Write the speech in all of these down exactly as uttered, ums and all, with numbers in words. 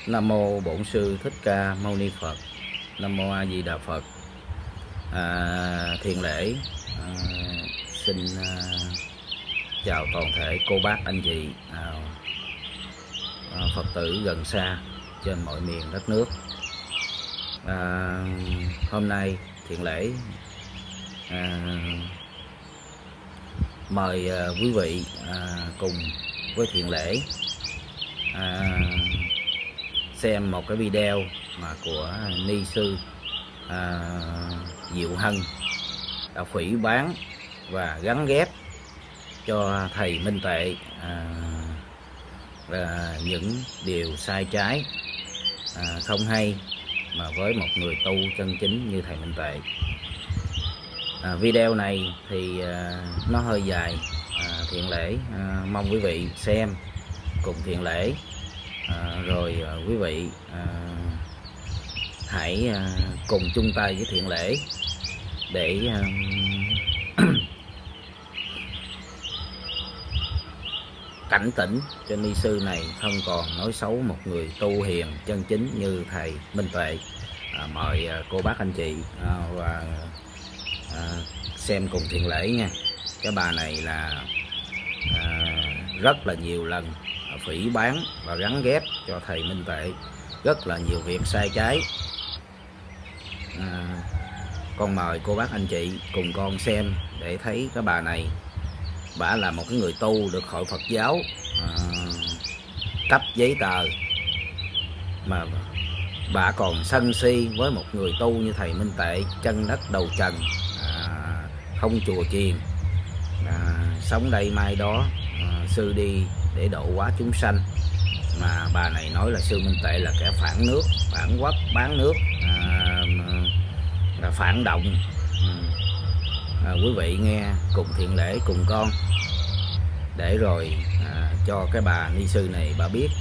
Nam mô Bổn Sư Thích Ca Mâu Ni Phật. Nam mô A Di Đà Phật. À, thiện lễ à, xin à, chào toàn thể cô bác anh chị à, à, Phật tử gần xa trên mọi miền đất nước. À, hôm nay thiện lễ à, mời à, quý vị à, cùng với thiện lễ à, xem một cái video mà của ni sư à, Diệu Hân đã phỉ báng và gắn ghép cho thầy Minh Tuệ à, à, những điều sai trái à, không hay mà với một người tu chân chính như thầy Minh Tuệ. À, video này thì à, nó hơi dài, à, thiện lễ à, mong quý vị xem cùng thiện lễ. À, rồi à, quý vị à, hãy à, cùng chung tay với thiện lễ để à, cảnh tỉnh cho ni sư này không còn nói xấu một người tu hiền chân chính như thầy Minh Tuệ. À, mời à, cô bác anh chị à, và à, xem cùng thiện lễ nha. Cái bà này là à, rất là nhiều lần phỉ báng và gắn ghép cho thầy Minh Tuệ rất là nhiều việc sai trái. À, con mời cô bác anh chị cùng con xem để thấy cái bà này, bà là một cái người tu được hội Phật giáo à, cấp giấy tờ, mà bà còn sân si với một người tu như thầy Minh Tuệ, chân đất đầu trần, à, không chùa chiền, à, sống đây mai đó, à, sư đi để độ hóa chúng sanh. Mà bà này nói là sư Minh Tuệ là kẻ phản nước, phản quốc, bán nước, à, là phản động. À, quý vị nghe cùng thiện lễ cùng con để rồi à, cho cái bà ni sư này bà biết.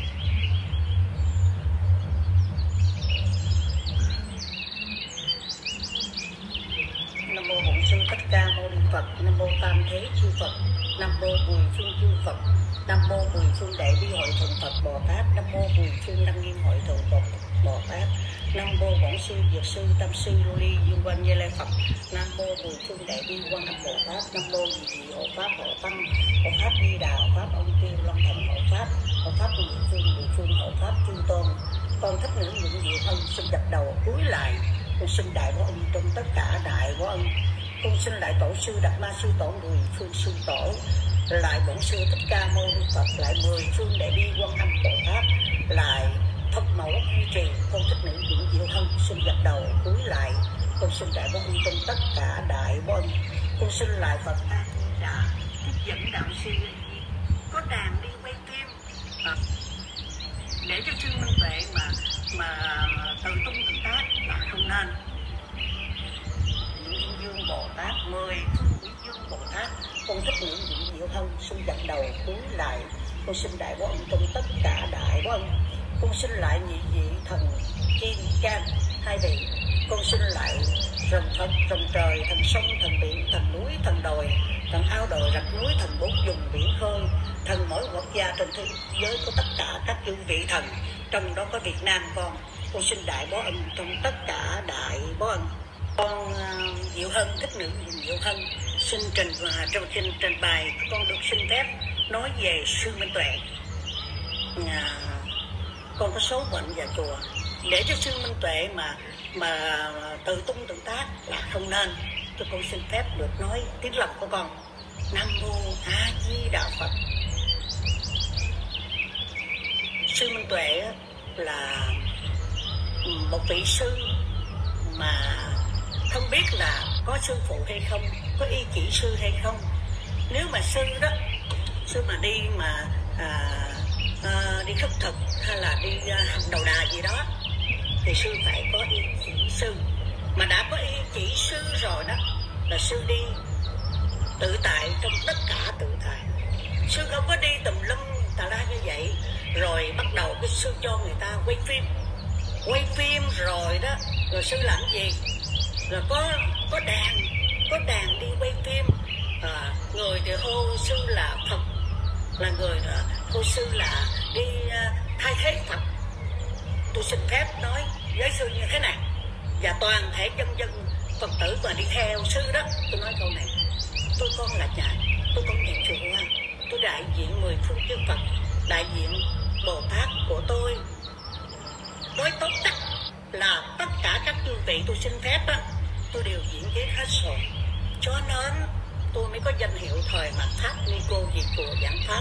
Nam mô Bổn Sư Thích Ca Mâu Ni Phật. Nam mô Tam Thế Chư Phật. Nam mô Mười Phương Chư Phật. Nam mô Mười Phương Đại Bi Hội Thượng Phật Bồ Tát. Nam mô Mười Phương Đăng Nghiêm Hội Thượng Phật Bồ Tát. Nam mô Bổn Sư Dược Sư Tâm Sư Lưu Ly Dương Quan Như Lai Phật. Nam mô Mười Phương Đại Bi Quan Âm Bồ Tát. Nam mô Nhị Dị Hộ Pháp Hộ Tăng Hộ Pháp Di Đà Hộ Pháp Ông Tiêu Long Thành Hộ Pháp Hộ Pháp Mười Phương Mười Phương Hộ Pháp Chư Tôn. Con thích nữ những Diệu Hân xin dập đầu cúi lại. Con xin đại bó ân trong tất cả đại bó ân. Con xin lại tổ sư Đạt Ma Sư Tổ, Mười Phương Sư Tổ, lại Bổn Sư Thích Ca Mâu Ni Phật, lại Mười Phương Đại Bi Quan Âm Bồ Tát, lại Phật Mẫu duy trì. Con thích nữ những Diệu Hân xin dập đầu cúi lại. Con xin đại bó ân trong tất cả đại bó ân. Con xin lại Phật A Di Đà tiếp dẫn đạo sư có đàn đi quay phim à, để cho sư Minh Tuệ mà mà tự tung tự tác là không nên. Những Dương Bồ Tát, Mười Phương Quỷ Dương Bồ Tát, con thích những vị Diệu Hân xin dập đầu cúi lại. Con xin đại bó ân trong tất cả đại bó ân. Con xin lại nhị vị thần Kim Cang hai vị. Con xin lại rồng Phật, rồng trời, thần sông, thần biển, thần núi, thần đồi, thần ao đồi, rạch núi, thần bốn vùng biển khơi, thần mỗi quốc gia trên thế giới có tất cả các chư vị thần, trong đó có Việt Nam con. Con xin đại bó ân trong tất cả đại bó ân. Con uh, Diệu Hân, thích nữ Diệu Hân xin trình và trong trình trình bày con được xin phép nói về sư Minh Tuệ. À, con có số mệnh và chùa để cho sư Minh Tuệ mà mà tự tung tự tác là không nên. Tôi con xin phép được nói tiếng lòng của con. Nam mô A Di Đà Phật. Sư Minh Tuệ là một vị sư mà không biết là có sư phụ hay không, có y chỉ sư hay không. Nếu mà sư đó, sư mà đi mà à, à, đi khất thực hay là đi à, hành đầu đà gì đó thì sư phải có y chỉ sư. Mà đã có y chỉ sư rồi đó là sư đi tự tại trong tất cả tự tại. Sư không có đi tùm lum tà la như vậy rồi bắt đầu cái sư cho người ta quay phim. Quay phim rồi đó, rồi sư làm gì? Rồi có có đàn, có đàn đi quay phim. À, người thì hô sư là Phật, là người hô sư là đi uh, thay thế Phật. sư như thế này, và toàn thể dân dân Phật tử mà đi theo sư đó. Tôi nói câu này, tôi con là nhà, tôi con nhà chùa, tôi đại diện mười phương chư Phật, đại diện Bồ Tát của tôi. Nói tóm tắt là tất cả các chư vị tôi xin phép á, tôi đều diễn với hết rồi. Cho nên tôi mới có danh hiệu thời mạt Pháp Ni Cô Diệt Chùa Giảng Pháp.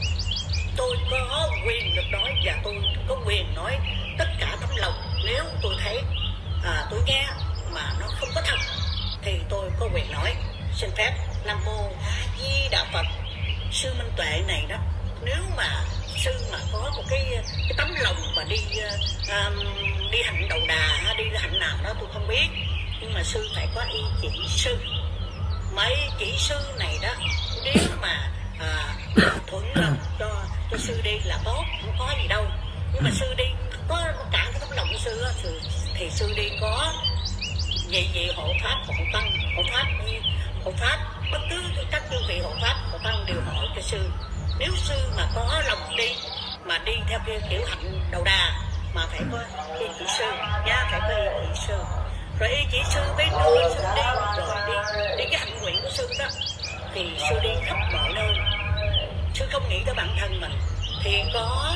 Tôi có quyền được nói và tôi có quyền nói tất cả tấm lòng. Nếu tôi thấy à, tôi nghe mà nó không có thật thì tôi có quyền nói. Xin phép Nam Mô A Di Đà Phật. Sư Minh Tuệ này đó, nếu mà sư mà có một cái, cái tấm lòng mà đi uh, đi hạnh đầu đà, đi hạnh nào đó tôi không biết, nhưng mà sư phải có ý chỉ sư. Mấy chỉ sư này đó, nếu mà à, thuận lòng cho cho sư đi là tốt, không có gì đâu. Nhưng mà sư đi có cả cái tấm lòng của sư á, thì, thì sư đi có vậy vậy hộ pháp, hộ tăng, hộ pháp hộ pháp bất cứ các chư vị hộ pháp, hộ tăng đều hỏi cho sư. Nếu sư mà có lòng đi mà đi theo cái kiểu hạnh đầu đà mà phải có ý chỉ sư nha, phải có ý chỉ sư. Rồi ý chỉ sư mới đưa sư đi, rồi đi đi cái hạnh nguyện của sư đó thì sư đi khắp mọi nơi. Sư không nghĩ tới bản thân mình thì có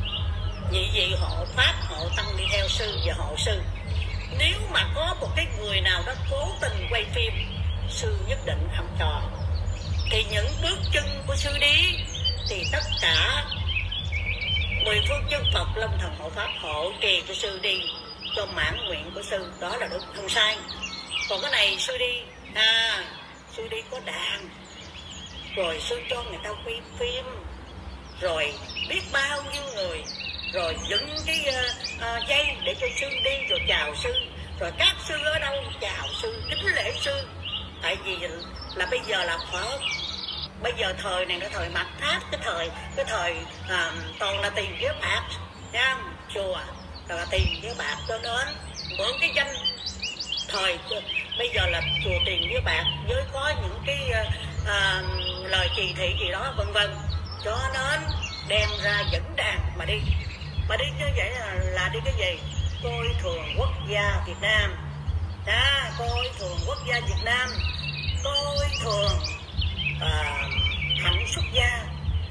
nhị vị hộ pháp, hộ tăng đi theo sư và hộ sư. Nếu mà có một cái người nào đó cố tình quay phim, sư nhất định không cho. Thì những bước chân của sư đi thì tất cả mười phương chư Phật Long Thần Hộ Pháp hộ trì cho sư đi cho mãn nguyện của sư, đó là đúng, không sai. Còn cái này sư đi à sư đi có đàn, rồi sư cho người ta quay phim, rồi biết bao nhiêu người, rồi dựng cái uh, uh, dây để cho sư đi, rồi chào sư, rồi các sư ở đâu chào sư, kính lễ sư. Tại vì là bây giờ là Phật, bây giờ thời này là thời mạt Pháp, cái thời cái thời à, toàn là tiền với bạc nha, chùa toàn là tiền với bạc, cho nên mượn cái danh thời bây giờ là chùa tiền với bạc, với có những cái à, lời kỳ thị gì đó vân vân, cho nên đem ra dẫn đàn mà đi, mà đi như vậy là, là đi cái gì? Coi thường quốc gia Việt Nam, à, coi thường quốc gia Việt Nam, coi thường à, hạnh xuất gia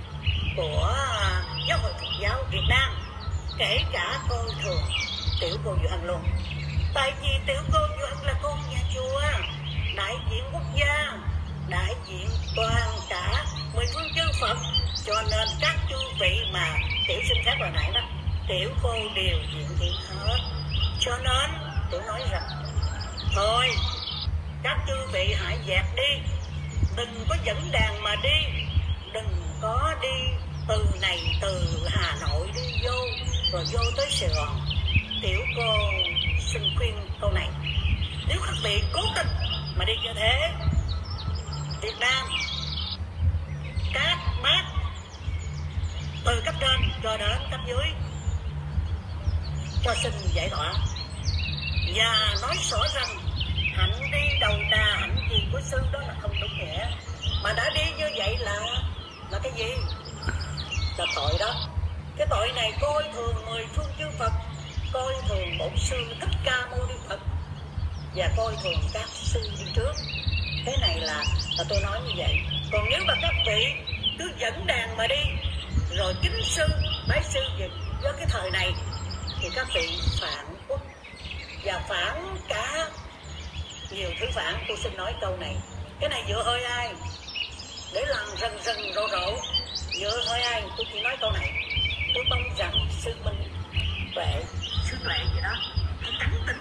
của à, giáo hội Phật giáo Việt Nam, kể cả coi thường tiểu cô Diệu Hân luôn. Tại vì tiểu cô Diệu Hân là con nhà chùa, đại diện quốc gia, đại diện toàn cả mười phương chư Phật, cho nên các chư vị mà tiểu xin phép hồi nãy đó, tiểu cô đều diện diện hết. Cho nên tôi nói rằng thôi các chư vị hãy dẹp đi, đừng có dẫn đàn mà đi, đừng có đi từ này từ Hà Nội đi vô rồi vô tới Sài Gòn. Tiểu cô xin khuyên câu này, nếu các vị cố tình mà đi như thế, Việt Nam các bác từ cấp trên cho đến cấp dưới cho xin giải tỏa và nói rõ rằng hạnh đi đầu đà, hạnh gì của sư đó là không đúng nghĩa, mà đã đi như vậy là là cái gì? Là tội đó. Cái tội này coi thường mười phương chư Phật, coi thường bổn sư Thích Ca Mâu Ni Phật và coi thường các sư đi trước. Cái này là là tôi nói như vậy. Còn nếu mà các vị cứ dẫn đàn mà đi, rồi kính sư bái sư gì với cái thời này thì các vị phản quốc và phản cả nhiều thứ phản. Tôi xin nói câu này, cái này dựa hơi ai để làm rần rần rộ rộ, dựa hơi ai? Tôi chỉ nói câu này, tôi mong rằng sư Minh Tuệ, sư Tuệ gì đó hãy tránh tin.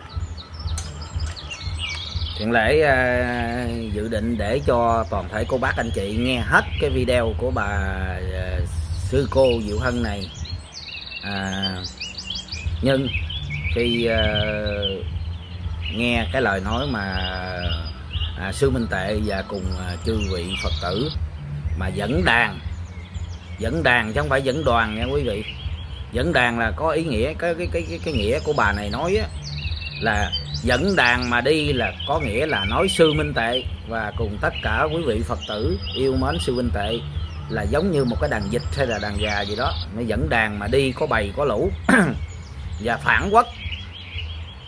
Thiện Lễ uh, dự định để cho toàn thể cô bác anh chị nghe hết cái video của bà uh, sư cô Diệu Hân này, uh, nhưng khi uh, nghe cái lời nói mà à, sư Minh Tệ và cùng à, chư vị Phật tử mà dẫn đàn, dẫn đàn chứ không phải dẫn đoàn nha quý vị. Dẫn đàn là có ý nghĩa, cái cái cái cái, cái nghĩa của bà này nói á, là dẫn đàn mà đi là có nghĩa là nói sư Minh Tệ và cùng tất cả quý vị Phật tử yêu mến sư Minh Tệ là giống như một cái đàn vịt hay là đàn gà gì đó, nó dẫn đàn mà đi có bầy có lũ và phản quốc.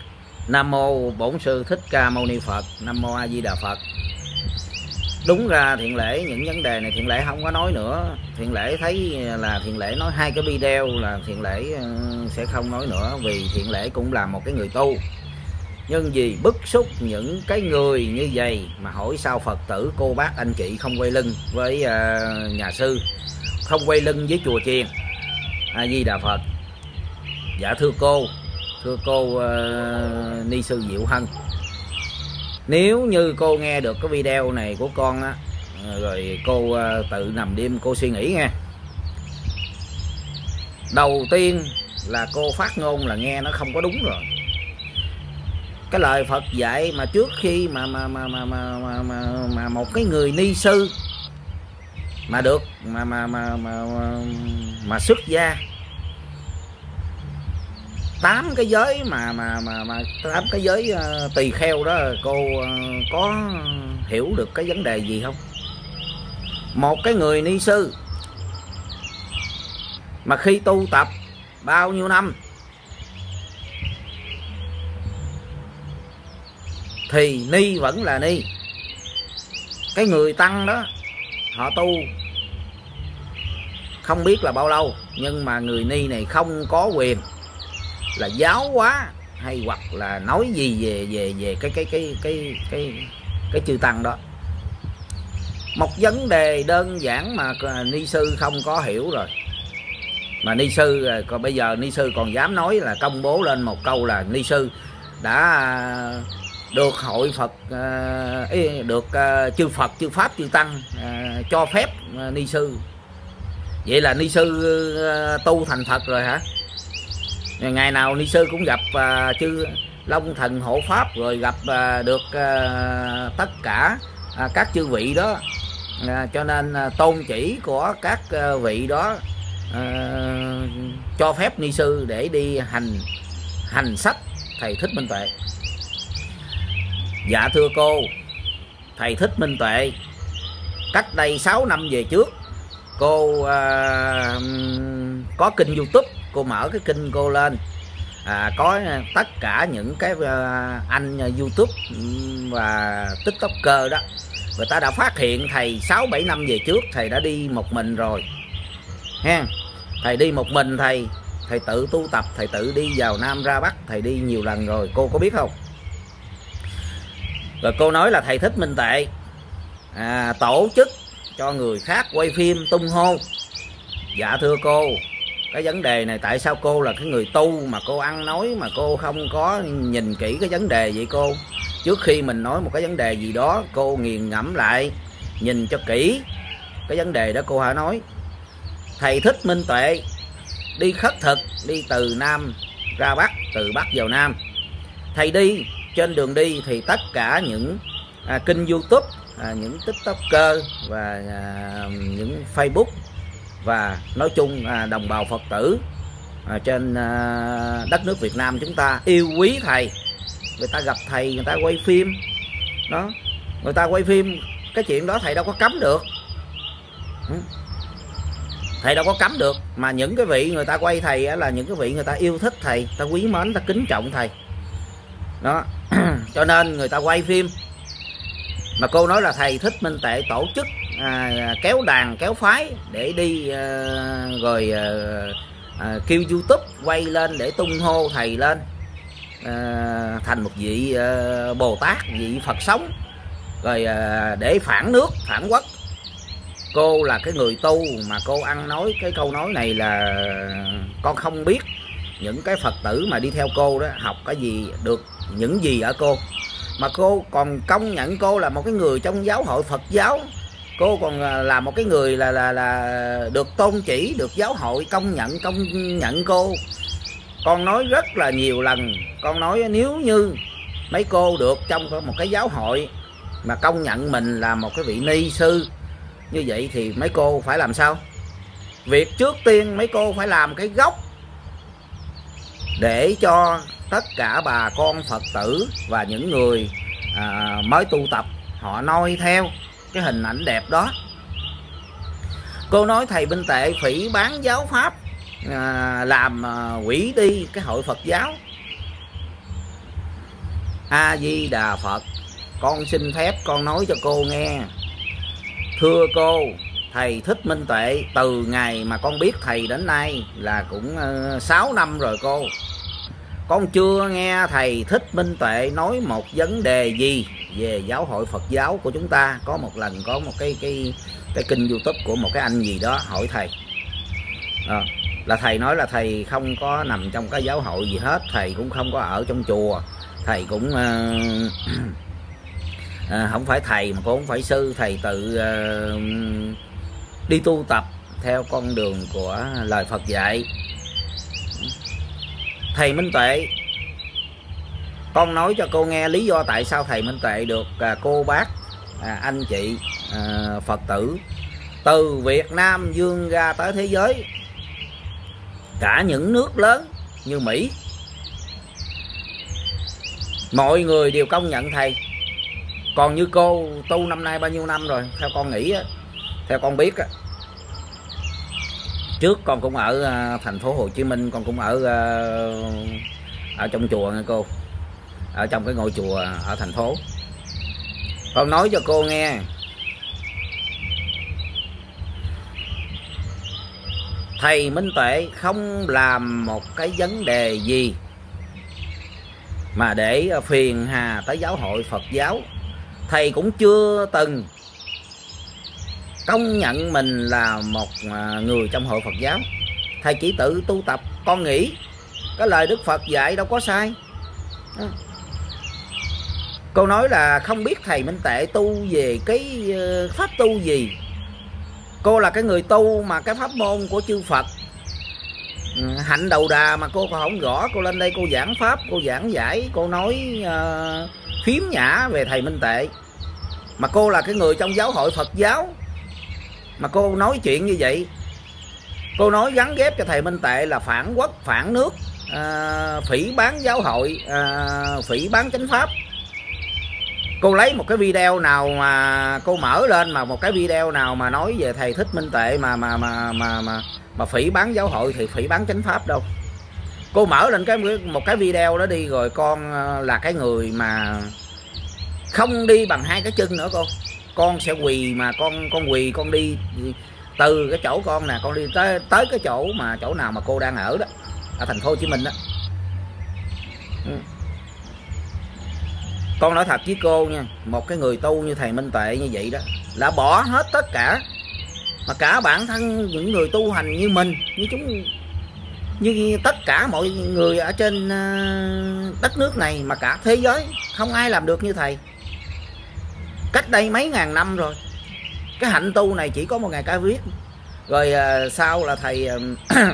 Nam mô Bổn Sư Thích Ca Mâu Ni Phật. Nam mô A Di Đà Phật. Đúng ra Thiện Lễ những vấn đề này Thiện Lễ không có nói nữa. Thiện Lễ thấy là Thiện Lễ nói hai cái video là Thiện Lễ sẽ không nói nữa, vì Thiện Lễ cũng là một cái người tu. Nhưng vì bức xúc những cái người như vậy mà hỏi sao Phật tử cô bác anh chị không quay lưng với uh, nhà sư, không quay lưng với chùa chiền. A Di Đà Phật. Dạ thưa cô, thưa cô uh, Ni Sư Diệu Hân, nếu như cô nghe được cái video này của con á, rồi cô uh, tự nằm đêm cô suy nghĩ nghe. Đầu tiên là cô phát ngôn là nghe nó không có đúng rồi. Cái lời Phật dạy mà trước khi mà mà mà mà mà mà, mà, mà một cái người ni sư mà được mà mà mà mà mà, mà xuất gia tám cái giới mà mà mà mà tám cái giới uh, tỳ kheo đó, cô uh, có hiểu được cái vấn đề gì không? Một cái người ni sư mà khi tu tập bao nhiêu năm thì ni vẫn là ni. Cái người tăng đó họ tu không biết là bao lâu, nhưng mà người ni này không có quyền là giáo hóa hay hoặc là nói gì về về về cái cái cái cái cái cái chư tăng đó. Một vấn đề đơn giản mà ni sư không có hiểu rồi, mà ni sư còn bây giờ ni sư còn dám nói là công bố lên một câu là ni sư đã được hội Phật uh, được uh, chư Phật chư Pháp chư Tăng uh, cho phép uh, ni sư. Vậy là ni sư uh, tu thành Phật rồi hả? Ngày nào ni sư cũng gặp uh, chư Long Thần Hộ Pháp, rồi gặp uh, được uh, tất cả uh, các chư vị đó, uh, cho nên uh, tôn chỉ của các uh, vị đó uh, cho phép ni sư để đi hành hành sách thầy Thích Minh Tuệ. Dạ thưa cô, thầy Thích Minh Tuệ cách đây sáu năm về trước, cô uh, có kênh YouTube, cô mở cái kênh cô lên, à, có tất cả những cái uh, anh YouTube và TikToker đó, người ta đã phát hiện thầy sáu bảy năm về trước thầy đã đi một mình rồi ha. Thầy đi một mình, thầy thầy tự tu tập, thầy tự đi vào Nam ra Bắc, thầy đi nhiều lần rồi, cô có biết không? Rồi cô nói là thầy Thích Minh Tuệ à, tổ chức cho người khác quay phim tung hô. Dạ thưa cô, cái vấn đề này tại sao cô là cái người tu mà cô ăn nói mà cô không có nhìn kỹ cái vấn đề vậy cô? Trước khi mình nói một cái vấn đề gì đó, cô nghiền ngẫm lại, nhìn cho kỹ cái vấn đề đó cô hãy nói. Thầy Thích Minh Tuệ đi khất thực, đi từ Nam ra Bắc, từ Bắc vào Nam. Thầy đi, trên đường đi thì tất cả những à, kênh YouTube, à, những TikToker và à, những Facebook và nói chung à, đồng bào Phật tử à, trên à, đất nước Việt Nam chúng ta yêu quý thầy. Người ta gặp thầy, người ta quay phim đó, người ta quay phim, cái chuyện đó thầy đâu có cấm được, thầy đâu có cấm được. Mà những cái vị người ta quay thầy là những cái vị người ta yêu thích thầy, ta quý mến, ta kính trọng thầy đó. Cho nên người ta quay phim. Mà cô nói là thầy Thích Minh Tuệ tổ chức à, kéo đàn kéo phái để đi à, rồi à, à, kêu YouTube quay lên để tung hô thầy lên à, thành một vị à, Bồ Tát, vị Phật sống, rồi à, để phản nước phản quốc. Cô là cái người tu mà cô ăn nói cái câu nói này là con không biết những cái Phật tử mà đi theo cô đó học cái gì được những gì ở cô, mà cô còn công nhận cô là một cái người trong giáo hội Phật giáo. Cô còn là một cái người là là là được tôn chỉ, được giáo hội công nhận công nhận cô. Con nói rất là nhiều lần, con nói nếu như mấy cô được trong một cái giáo hội mà công nhận mình là một cái vị ni sư như vậy thì mấy cô phải làm sao? Việc trước tiên mấy cô phải làm cái gốc để cho tất cả bà con Phật tử và những người à, mới tu tập họ noi theo cái hình ảnh đẹp đó. Cô nói thầy Minh Tuệ phỉ bán giáo pháp, à, làm à, hủy đi cái hội Phật giáo. A Di Đà Phật. Con xin phép con nói cho cô nghe. Thưa cô, thầy Thích Minh Tuệ từ ngày mà con biết thầy đến nay là cũng uh, sáu năm rồi cô. Con chưa nghe thầy Thích Minh Tuệ nói một vấn đề gì về giáo hội Phật giáo của chúng ta. Có một lần có một cái cái cái kênh YouTube của một cái anh gì đó hỏi thầy, à, là thầy nói là thầy không có nằm trong cái giáo hội gì hết, thầy cũng không có ở trong chùa, thầy cũng uh, uh, không phải thầy mà cũng không phải sư, thầy tự uh, đi tu tập theo con đường của lời Phật dạy. Thầy Minh Tuệ, con nói cho cô nghe lý do tại sao thầy Minh Tuệ được à, cô bác, à, anh chị, à, Phật tử từ Việt Nam vươn ra tới thế giới, cả những nước lớn như Mỹ, mọi người đều công nhận thầy. Còn như cô tu năm nay bao nhiêu năm rồi? Theo con nghĩ á, theo con biết á, trước con cũng ở uh, thành phố Hồ Chí Minh, con cũng ở uh, ở trong chùa nghe cô, ở trong cái ngôi chùa ở thành phố. Con nói cho cô nghe, thầy Minh Tuệ không làm một cái vấn đề gì mà để phiền hà tới giáo hội Phật giáo. Thầy cũng chưa từng công nhận mình là một người trong hội Phật giáo. Thầy chỉ tự tu tập. Con nghĩ cái lời Đức Phật dạy đâu có sai. Cô nói là không biết thầy Minh Tuệ tu về cái pháp tu gì. Cô là cái người tu mà cái pháp môn của chư Phật hạnh đầu đà mà cô còn không rõ. Cô lên đây cô giảng pháp, cô giảng giải, cô nói uh, phiếm nhã về thầy Minh Tuệ. Mà cô là cái người trong giáo hội Phật giáo mà cô nói chuyện như vậy. Cô nói gắn ghép cho thầy Minh Tuệ là phản quốc, phản nước, à, phỉ bán giáo hội, à, phỉ bán chánh pháp. Cô lấy một cái video nào mà cô mở lên, mà một cái video nào mà nói về thầy Thích Minh Tuệ mà mà mà mà mà, mà phỉ bán giáo hội thì phỉ bán chánh pháp đâu. Cô mở lên cái một cái video đó đi, rồi con là cái người mà không đi bằng hai cái chân nữa cô. Con sẽ quỳ, mà con con quỳ con đi từ cái chỗ con nè, con đi tới tới cái chỗ mà chỗ nào mà cô đang ở đó, ở thành phố Hồ Chí Minh đó. Ừ. Con nói thật với cô nha, một cái người tu như thầy Minh Tuệ như vậy đó là bỏ hết tất cả, mà cả bản thân những người tu hành như mình, như chúng, như tất cả mọi người ở trên đất nước này mà cả thế giới, không ai làm được như thầy. Cách đây mấy ngàn năm rồi, cái hạnh tu này chỉ có một ngày ca viết. Rồi à, sau là thầy à,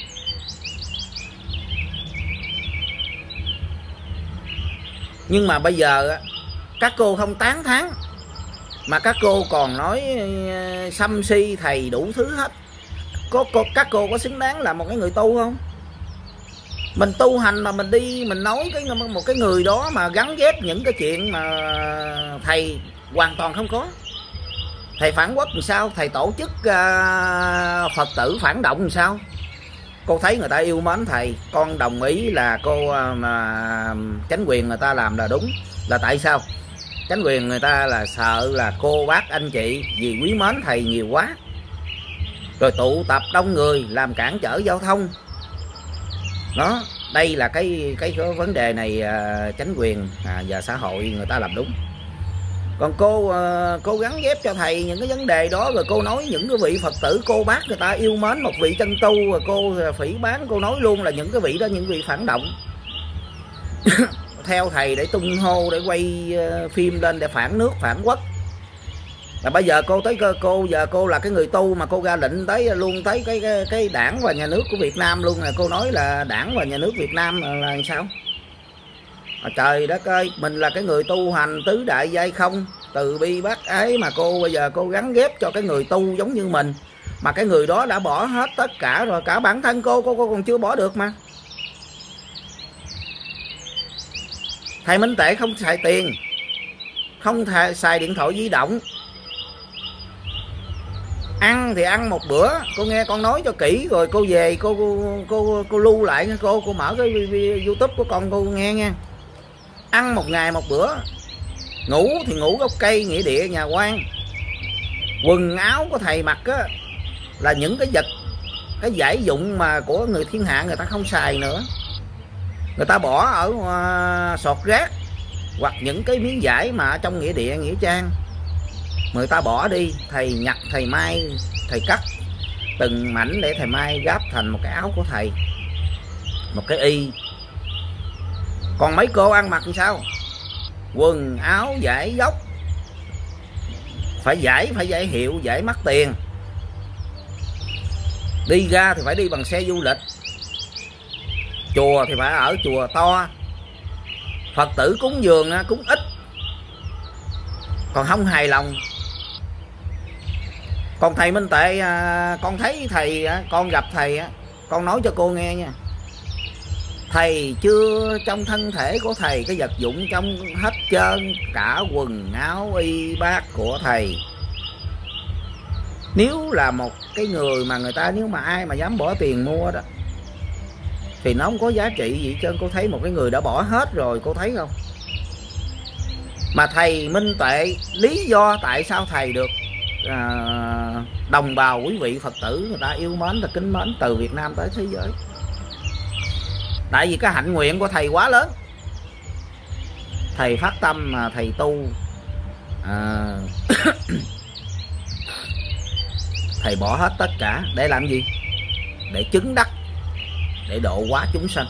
nhưng mà bây giờ các cô không tán thán, mà các cô còn nói săm si thầy đủ thứ hết. Có, có các cô có xứng đáng là một cái người tu không? Mình tu hành mà mình đi mình nói cái một cái người đó mà gắn ghép những cái chuyện mà thầy hoàn toàn không có. Thầy phản quốc làm sao? Thầy tổ chức uh, Phật tử phản động làm sao? Cô thấy người ta yêu mến thầy, con đồng ý là cô uh, mà chánh quyền người ta làm là đúng. Là tại sao? Chánh quyền người ta là sợ là cô bác anh chị vì quý mến thầy nhiều quá, rồi tụ tập đông người làm cản trở giao thông. Đó, đây là cái cái, cái vấn đề này uh, chánh quyền à, và xã hội người ta làm đúng. Còn cô uh, cô gắn ghép cho thầy những cái vấn đề đó, rồi cô nói những cái vị Phật tử cô bác người ta yêu mến một vị chân tu, rồi cô phỉ bán, cô nói luôn là những cái vị đó những vị phản động theo thầy để tung hô, để quay uh, phim lên để phản nước, phản quốc. Là bây giờ cô tới cô giờ cô là cái người tu mà cô ra lệnh tới luôn tới cái cái, cái đảng và nhà nước của Việt Nam luôn. Là cô nói là đảng và nhà nước Việt Nam là, là sao? À, trời đất ơi, mình là cái người tu hành tứ đại giai không, từ bi bác ái, mà cô bây giờ cô gắn ghép cho cái người tu giống như mình, mà cái người đó đã bỏ hết tất cả rồi, cả bản thân cô cô, cô còn chưa bỏ được mà. Thầy Minh Tuệ không xài tiền, không thà, xài điện thoại di động, ăn thì ăn một bữa. Cô nghe con nói cho kỹ rồi cô về cô cô cô, cô lưu lại nha cô, cô mở cái YouTube của con cô nghe nha. ăn một ngày một bữa, ngủ thì ngủ gốc cây nghĩa địa nhà quan. Quần áo của thầy mặc á là những cái vật, cái giải dụng mà của người thiên hạ người ta không xài nữa, người ta bỏ ở uh, sọt rác, hoặc những cái miếng vải mà ở trong nghĩa địa nghĩa trang người ta bỏ đi. Thầy nhặt, thầy may, thầy cắt từng mảnh để thầy may gáp thành một cái áo của thầy, một cái y. Còn mấy cô ăn mặc làm sao? Quần áo vải dốc, phải giải, phải giải hiệu, giải mắc tiền. Đi ra thì phải đi bằng xe du lịch, chùa thì phải ở chùa to, Phật tử cúng dường cúng ít, còn không hài lòng. Còn thầy Minh Tệ, con thấy thầy, con gặp thầy, con nói cho cô nghe nha, thầy chưa trong thân thể của thầy cái vật dụng trong hết trơn cả quần áo y bát của thầy. Nếu là một cái người mà người ta, nếu mà ai mà dám bỏ tiền mua đó thì nó không có giá trị gì hết trơn. Cô thấy một cái người đã bỏ hết rồi, cô thấy không? Mà thầy Minh Tuệ, lý do tại sao thầy được à, đồng bào quý vị Phật tử người ta yêu mến và kính mến từ Việt Nam tới thế giới, tại vì cái hạnh nguyện của thầy quá lớn. Thầy phát tâm mà thầy tu à, thầy bỏ hết tất cả để làm gì? Để chứng đắc, để độ hóa chúng sanh.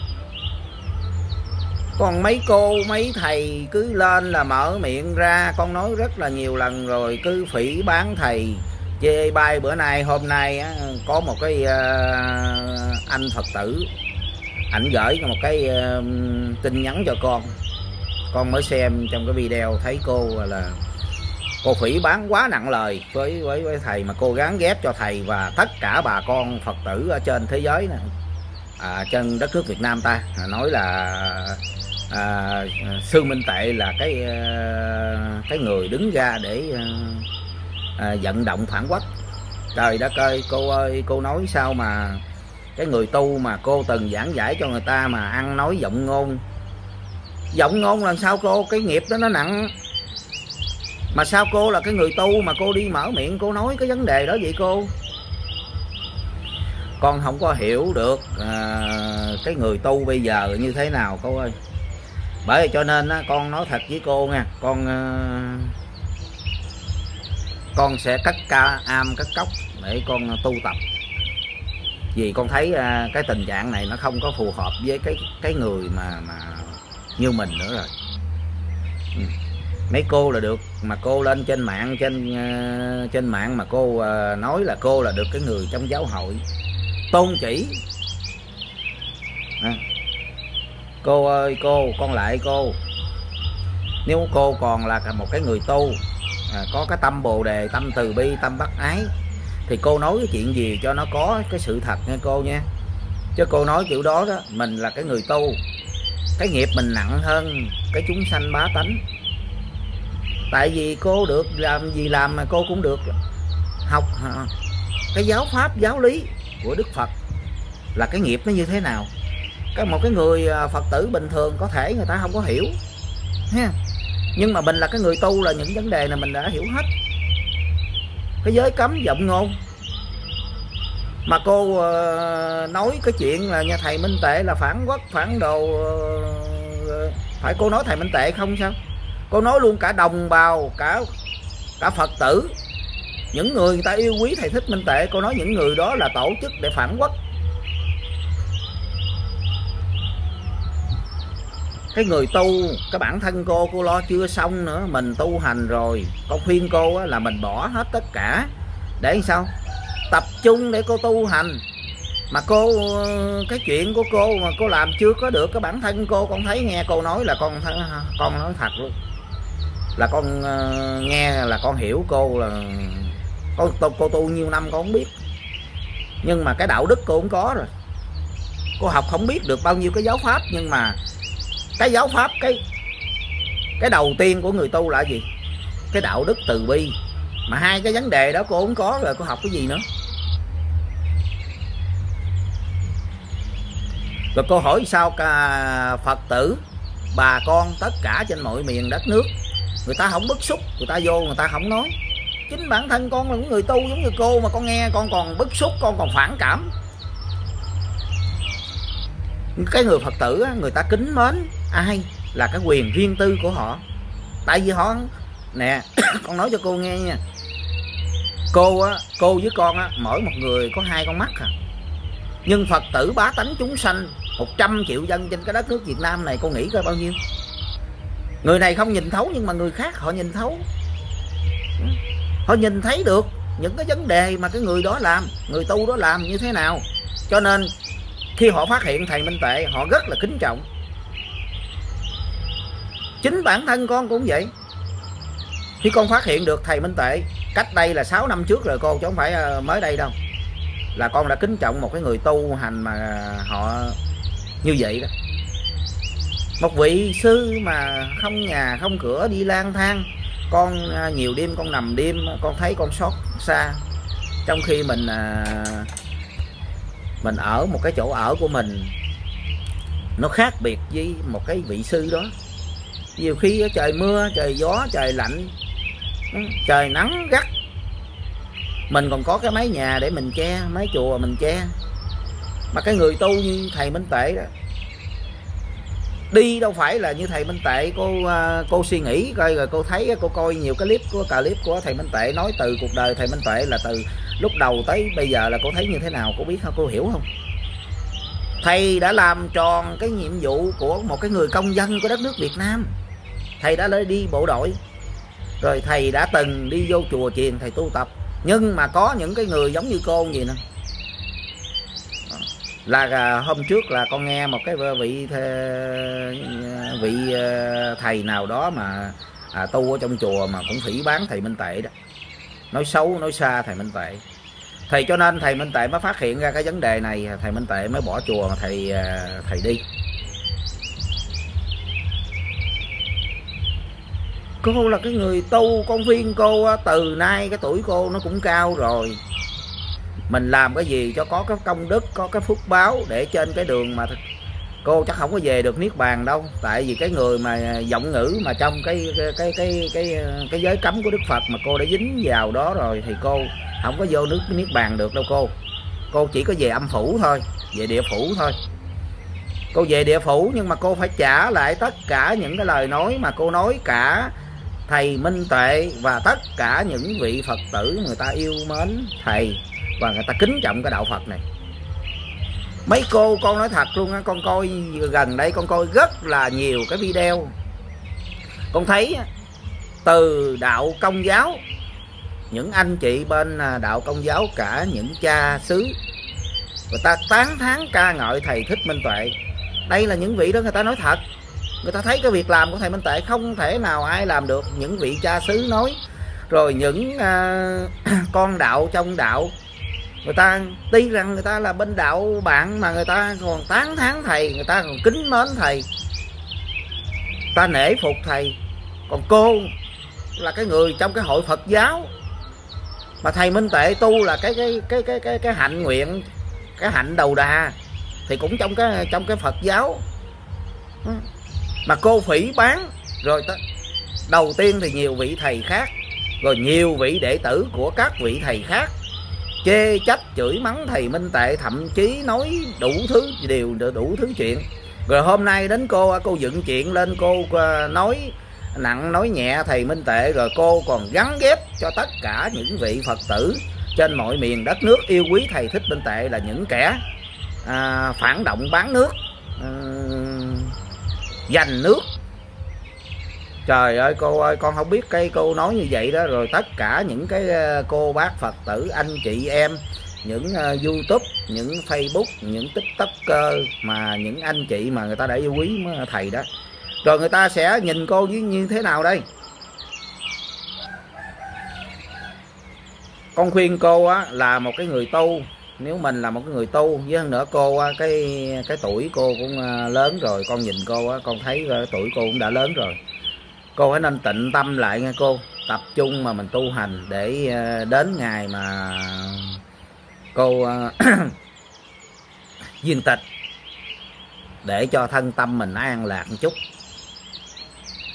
Còn mấy cô, mấy thầy cứ lên là mở miệng ra, con nói rất là nhiều lần rồi, cứ phỉ bán thầy, chê bai. Bữa nay hôm nay á, có một cái uh, anh Phật tử, ảnh gửi một cái uh, tin nhắn cho con, con mới xem trong cái video thấy cô là cô phỉ bán quá nặng lời với với với thầy, mà cô gán ghép cho thầy và tất cả bà con Phật tử ở trên thế giới này, à, trên đất nước Việt Nam ta, nói là à, Sư Minh Tệ là cái cái người đứng ra để à, vận động phản quốc. Trời đất ơi, cô ơi, cô nói sao mà cái người tu mà cô từng giảng giải cho người ta mà ăn nói giọng ngôn, giọng ngôn làm sao cô? Cái nghiệp đó nó nặng. Mà sao cô là cái người tu mà cô đi mở miệng cô nói cái vấn đề đó vậy cô? Con không có hiểu được à, cái người tu bây giờ như thế nào cô ơi. Bởi vì cho nên á, con nói thật với cô nha, con à, con sẽ cất ca am cất cốc để con tu tập. Vì con thấy à, cái tình trạng này nó không có phù hợp với cái cái người mà mà như mình nữa rồi. Ừ. Mấy cô là được, mà cô lên trên mạng, trên uh, trên mạng mà cô uh, nói là cô là được cái người trong giáo hội tôn chỉ. À, cô ơi cô, con lại cô, nếu cô còn là một cái người tu à, có cái tâm bồ đề, tâm từ bi, tâm bác ái, thì cô nói cái chuyện gì cho nó có cái sự thật nha cô nha. Chứ cô nói kiểu đó đó, mình là cái người tu, cái nghiệp mình nặng hơn cái chúng sanh bá tánh. Tại vì cô được làm gì làm mà cô cũng được học cái giáo pháp, giáo lý của Đức Phật là cái nghiệp nó như thế nào. Cái một cái người Phật tử bình thường có thể người ta không có hiểu ha, nhưng mà mình là cái người tu là những vấn đề này mình đã hiểu hết. Cái giới cấm giọng ngôn mà cô uh, nói cái chuyện là nhà thầy Minh Tệ là phản quốc, phản đồ, uh, phải cô nói thầy Minh Tệ không sao? Cô nói luôn cả đồng bào, cả cả Phật tử, những người người ta yêu quý thầy Thích Minh Tệ, cô nói những người đó là tổ chức để phản quốc. Cái người tu, cái bản thân cô, cô lo chưa xong nữa, mình tu hành rồi. Con khuyên cô là mình bỏ hết tất cả để sao? Tập trung để cô tu hành. Mà cô, cái chuyện của cô mà cô làm chưa có được cái bản thân cô, con thấy nghe cô nói là con con nói thật luôn, là con uh, nghe là con hiểu cô là con cô, cô tu nhiều năm con không biết, nhưng mà cái đạo đức cô cũng có rồi. Cô học không biết được bao nhiêu cái giáo pháp, nhưng mà cái giáo pháp, cái cái đầu tiên của người tu là gì? Cái đạo đức từ bi. Mà hai cái vấn đề đó cô không có rồi cô học cái gì nữa? Rồi cô hỏi sao cả Phật tử bà con tất cả trên mọi miền đất nước, người ta không bức xúc, người ta vô người ta không nói. Chính bản thân con là người tu giống như cô mà con nghe con còn bức xúc, con còn phản cảm. Cái người Phật tử người ta kính mến ai là cái quyền riêng tư của họ. Tại vì họ nè con nói cho cô nghe nha, cô á, cô với con á, mỗi một người có hai con mắt à. Nhưng Phật tử bá tánh chúng sanh một trăm triệu dân trên cái đất nước Việt Nam này, cô nghĩ coi bao nhiêu. Người này không nhìn thấu nhưng mà người khác họ nhìn thấu. Họ nhìn thấy được những cái vấn đề mà cái người đó làm, người tu đó làm như thế nào. Cho nên khi họ phát hiện thầy Minh Tuệ, họ rất là kính trọng. Chính bản thân con cũng vậy. Khi con phát hiện được thầy Minh Tuệ cách đây là sáu năm trước rồi cô, chứ không phải mới đây đâu, là con đã kính trọng một cái người tu hành mà họ như vậy đó. Một vị sư mà không nhà không cửa đi lang thang, con nhiều đêm con nằm đêm, con thấy con xót xa. Trong khi mình mình ở một cái chỗ ở của mình nó khác biệt với một cái vị sư đó. Nhiều khi trời mưa, trời gió, trời lạnh, trời nắng gắt, mình còn có cái mái nhà để mình che, mái chùa mình che. Mà cái người tu như thầy Minh Tuệ đó, đi đâu phải là như thầy Minh Tuệ. Cô cô suy nghĩ coi, rồi cô thấy, cô coi nhiều cái clip của clip của thầy Minh Tuệ nói từ cuộc đời thầy Minh Tuệ là từ lúc đầu tới bây giờ là cô thấy như thế nào, cô biết không, cô hiểu không? Thầy đã làm tròn cái nhiệm vụ của một cái người công dân của đất nước Việt Nam. Thầy đã đi bộ đội, rồi thầy đã từng đi vô chùa chiền thầy tu tập. Nhưng mà có những cái người giống như cô gì nè, là hôm trước là con nghe một cái vị vị thầy nào đó mà à, tu ở trong chùa mà cũng phỉ báng thầy Minh Tuệ đó, nói xấu nói xa thầy Minh Tuệ. Thầy cho nên thầy Minh Tuệ mới phát hiện ra cái vấn đề này, thầy Minh Tuệ mới bỏ chùa mà thầy thầy đi. Cô là cái người tu, con khuyên cô từ nay cái tuổi cô nó cũng cao rồi, mình làm cái gì cho có cái công đức, có cái phước báo để trên cái đường mà cô chắc không có về được niết bàn đâu. Tại vì cái người mà giọng ngữ mà trong cái cái cái cái cái, cái giới cấm của Đức Phật mà cô đã dính vào đó rồi thì cô không có vô nước niết bàn được đâu cô. Cô chỉ có về âm phủ thôi, về địa phủ thôi. Cô về địa phủ nhưng mà cô phải trả lại tất cả những cái lời nói mà cô nói cả thầy Minh Tuệ và tất cả những vị Phật tử người ta yêu mến thầy và người ta kính trọng cái đạo Phật này. Mấy cô, con nói thật luôn á, con coi gần đây con coi rất là nhiều cái video, con thấy từ đạo Công giáo, những anh chị bên đạo Công giáo, cả những cha xứ, người ta tán thán ca ngợi thầy Thích Minh Tuệ. Đây là những vị đó người ta nói thật, người ta thấy cái việc làm của thầy Minh Tuệ không thể nào ai làm được. Những vị cha xứ nói, rồi những uh, con đạo trong đạo, người ta tuy rằng người ta là bên đạo bạn mà người ta còn tán thán thầy, người ta còn kính mến thầy, ta nể phục thầy. Còn cô là cái người trong cái hội Phật giáo mà thầy Minh Tuệ tu là cái cái cái cái cái cái hạnh nguyện, cái hạnh đầu đà, thì cũng trong cái trong cái Phật giáo mà cô phỉ báng. Rồi đầu tiên thì nhiều vị thầy khác, rồi nhiều vị đệ tử của các vị thầy khác chê trách chửi mắng thầy Minh Tuệ, thậm chí nói đủ thứ điều, đủ thứ chuyện. Rồi hôm nay đến cô, cô dựng chuyện lên, cô nói nặng nói nhẹ thầy Minh Tuệ, rồi cô còn gắn ghép cho tất cả những vị Phật tử trên mọi miền đất nước yêu quý thầy Thích Minh Tuệ là những kẻ à, phản động bán nước, à, giành nước. Trời ơi cô ơi, con không biết cái cô nói như vậy đó. Rồi tất cả những cái cô bác Phật tử, anh chị em, những uh, YouTube, những Facebook, những TikToker mà những anh chị mà người ta đã yêu quý thầy đó, rồi người ta sẽ nhìn cô như, như thế nào đây? Con khuyên cô á, là một cái người tu, nếu mình là một cái người tu, với hơn nữa cô á, cái cái tuổi cô cũng lớn rồi, con nhìn cô á, con thấy tuổi cô cũng đã lớn rồi. Cô phải nên tịnh tâm lại nghe cô, tập trung mà mình tu hành để đến ngày mà cô viên tịch, để cho thân tâm mình an lạc một chút.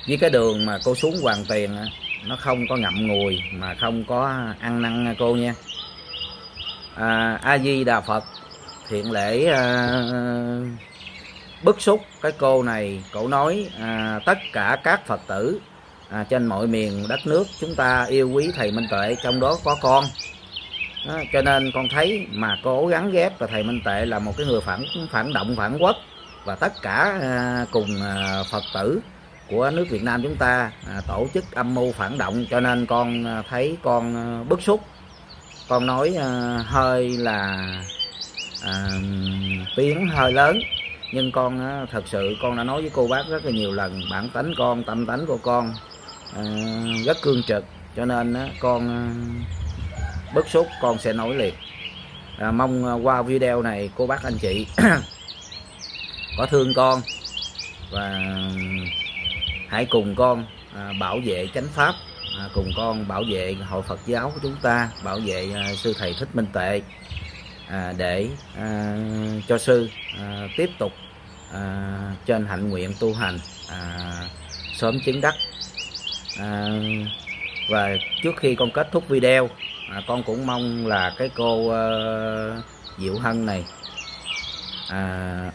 với cái đường mà cô xuống Hoàng Tiền á, nó không có ngậm ngùi mà không có ăn năn nha cô nha. à, A Di Đà Phật. Thiện Lễ à, bức xúc cái cô này, cổ nói à, tất cả các Phật tử à, trên mọi miền đất nước chúng ta yêu quý thầy Minh Tuệ, trong đó có con. Đó, cho nên con thấy mà cố gắng ghép là thầy Minh Tuệ là một cái người phản phản động phản quốc, và tất cả à, cùng à, Phật tử của nước Việt Nam chúng ta à, tổ chức âm mưu phản động. Cho nên con à, thấy con à, bức xúc, con nói à, hơi là à, tiếng hơi lớn, nhưng con á, thật sự con đã nói với cô bác rất là nhiều lần, bản tính con, tâm tánh của con à, rất cương trực, cho nên á, con à, bức xúc, con sẽ nói liệt. à, mong à, qua video này cô bác anh chị có thương con và hãy cùng con à, bảo vệ chánh pháp, à, cùng con bảo vệ hội Phật giáo của chúng ta, bảo vệ à, sư thầy Thích Minh Tuệ, à, để à, cho sư à, tiếp tục à, trên hạnh nguyện tu hành, à, sớm chứng đắc. à, và trước khi con kết thúc video, à, con cũng mong là cái cô à, Diệu Hân này à,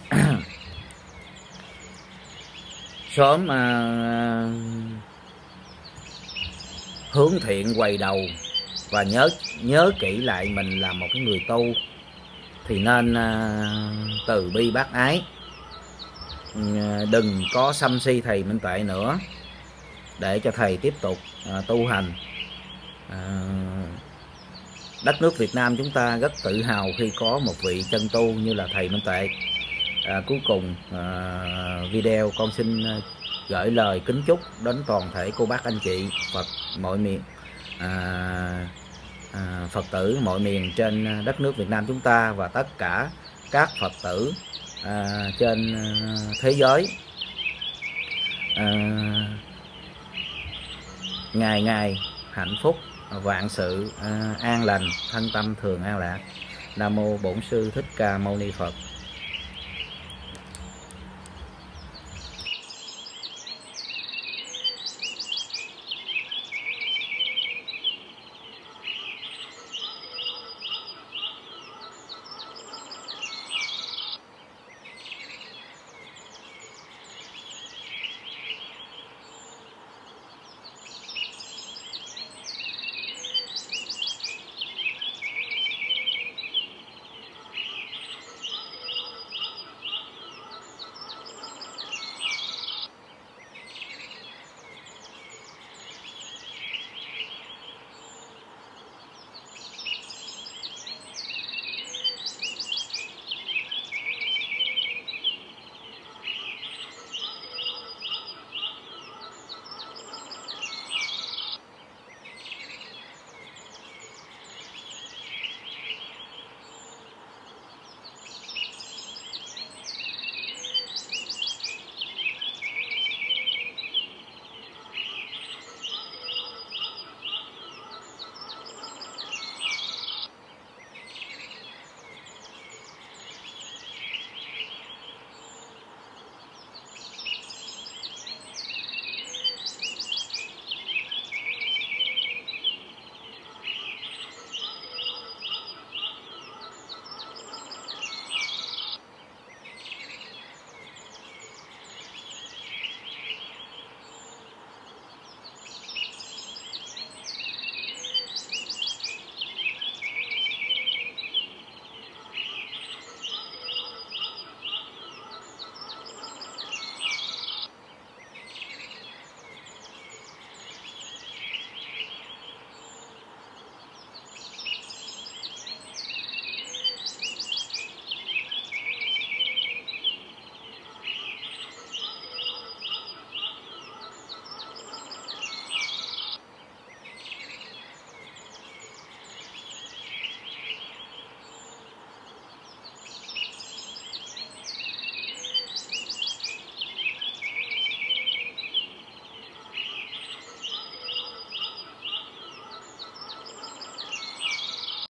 sớm à, hướng thiện quay đầu và nhớ nhớ kỹ lại mình là một cái người tu thì nên à, từ bi bác ái, đừng có sân si thầy Minh Tuệ nữa, để cho thầy tiếp tục à, tu hành. à, đất nước Việt Nam chúng ta rất tự hào khi có một vị chân tu như là thầy Minh Tuệ. à, cuối cùng à, video con xin gửi lời kính chúc đến toàn thể cô bác anh chị Phật mọi miền à, à, Phật tử mọi miền trên đất nước Việt Nam chúng ta, và tất cả các Phật tử à, trên thế giới à, ngày ngày hạnh phúc, vạn sự à, an lành, thân tâm thường an lạc. Nam mô Bổn Sư Thích Ca Mâu Ni Phật.